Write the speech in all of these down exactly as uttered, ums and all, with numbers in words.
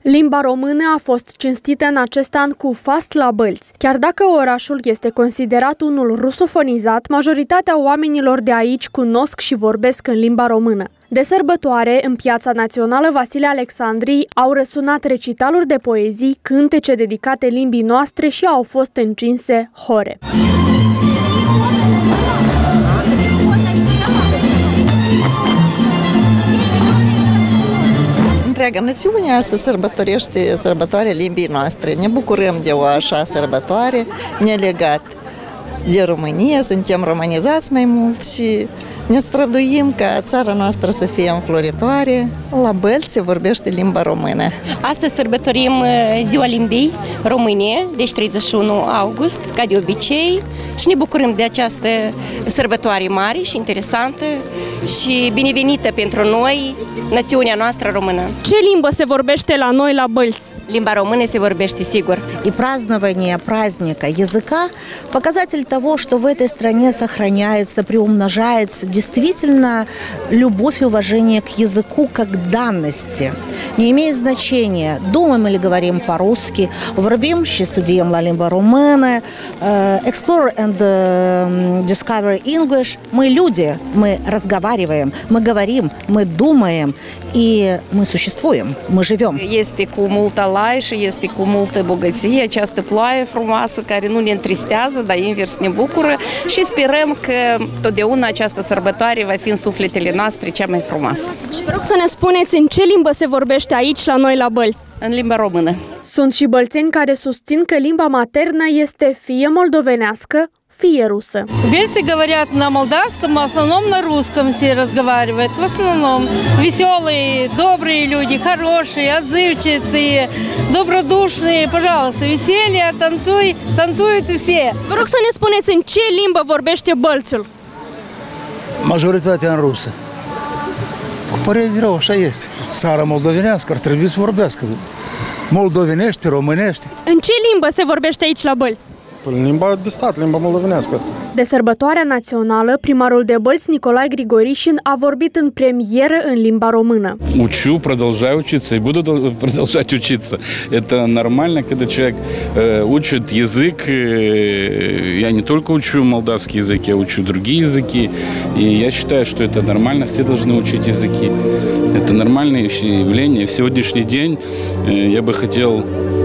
Limba română a fost cinstită în acest an cu Fast la Bălți. Chiar dacă orașul este considerat unul rusofonizat, majoritatea oamenilor de aici cunosc și vorbesc în limba română. De sărbătoare, în Piața Națională Vasile Alexandrii au răsunat recitaluri de poezii, cântece dedicate limbii noastre și au fost încinse hore. Întreaga națiune astăzi sărbătorește sărbătoarea limbii noastre. Ne bucurăm de o așa sărbătoare, ne legat de România, suntem romanizați mai mult și ne străduim ca țara noastră să fie înfloritoare. La Bălți se vorbește limba română. Astăzi sărbătorim Ziua Limbii Române, deci treizeci și unu august, ca de obicei, și ne bucurăm de această sărbătoare mare și interesantă și binevenită pentru noi, națiunea noastră română. Ce limbă se vorbește la noi la Bălți? Limба română se vorbește, sigur. И празднование праздника языка – показатель того, что в этой стране сохраняется, приумножается действительно любовь и уважение к языку как данности. Не имеет значения, думаем или говорим по-русски, vorbim și studiem la limba română, explore and discover English. Мы люди, мы разговариваем, мы говорим, мы думаем и мы существуем, мы живем. Este cu multă lai și este cu multă bogăție această ploaie frumoasă care nu ne întristează, dar invers ne bucură și sperăm că totdeauna această sărbătoare va fi în sufletele noastre cea mai frumoasă. Și vă rog să ne spuneți în ce limbă se vorbește aici la noi la Bălți? În limba română. Sunt și bălțeni care susțin că limba maternă este fie moldovenească, фie русă. Бельцы говорят на молдавском, в основном на русском все разговаривают. В основном веселые, добрые люди, хорошие, отзывчивые, добродушные. Пожалуйста, веселье, танцуй, танцуют все. Vă rog să ne spuneți în ce limbă vorbește bălțul? Majoritatea în rusă. Cu părere de rău, așa este. Țara moldovenească ar trebui să vorbească moldovenește, românește. În ce limbă se vorbește aici la Bălți? Limba de stat, limba moldovenească. De sărbătoarea națională, primarul de Bălți, Nicolae Grigorișin, a vorbit în premieră în limba română. Учу, продолжаю учиться и буду продолжать учиться. Это нормально, когда человек э, учит язык. Я не только учу молдавский язык, я учу другие языки. И я считаю, что это нормально, все должны учить языки. Это нормальное явление. В сегодняшний день э, я бы хотел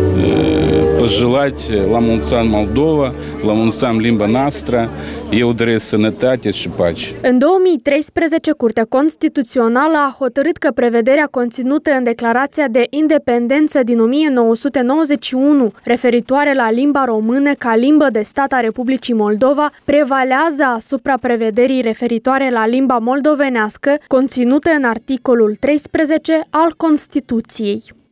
э, пожелать la mulți ani Moldova, la mulți ani limba noastră, eu doresc sănătate și pace. În două mii treisprezece, Curtea Constituțională a hotărât că prevederea conținută în Declarația de Independență din o mie nouă sute nouăzeci și unu, referitoare la limba română ca limbă de stat a Republicii Moldova, prevalează asupra prevederii referitoare la limba moldovenească, conținută în articolul treisprezece al Constituției.